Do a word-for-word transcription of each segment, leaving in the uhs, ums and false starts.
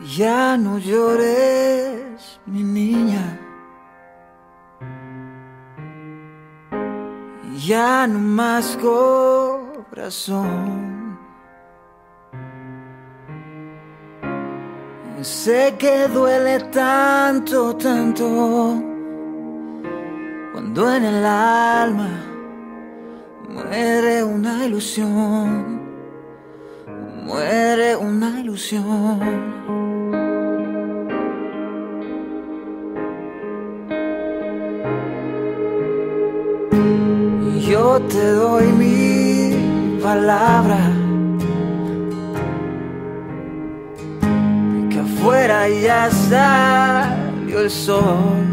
Ya no llores, mi niña. Ya no más corazón. Sé que duele tanto, tanto, cuando en el alma muere una ilusión, muere una ilusión. Yo te doy mi palabra, que afuera ya salió el sol.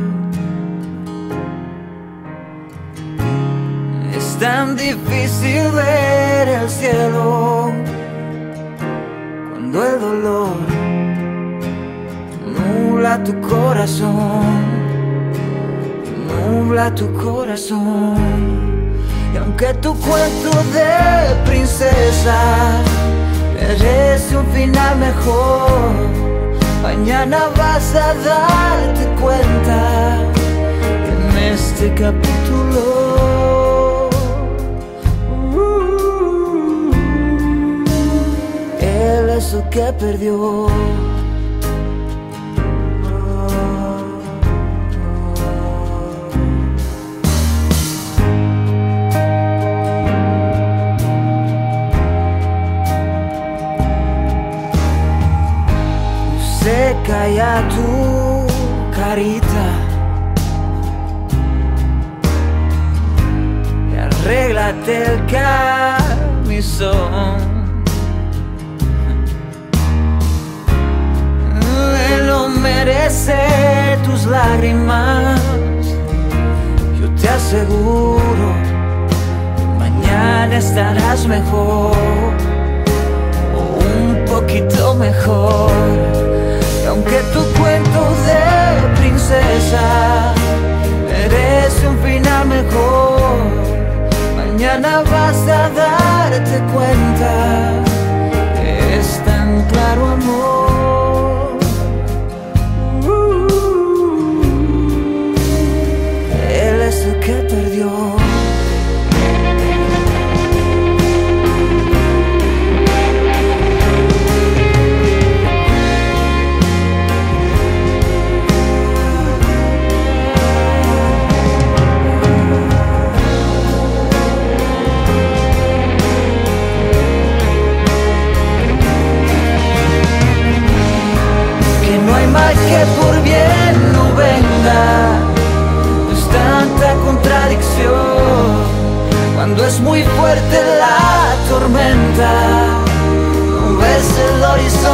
Es tan difícil ver el cielo cuando el dolor nubla tu corazón, nubla tu corazón. Y aunque tu cuento de princesa merece un final mejor, mañana vas a darte cuenta que en este capítulo uh, él es el que perdió. Seca ya tu carita y arréglate el camisón. Él no merece tus lágrimas. Yo te aseguro, mañana estarás mejor, o un poquito mejor. Y aunque tu cuento de princesa merece un final mejor, mañana vas a darte cuenta que es tan claro amor. Uh, él es el que perdió. Que por bien no venga, es tanta contradicción. Cuando es muy fuerte la tormenta, no ves el horizonte.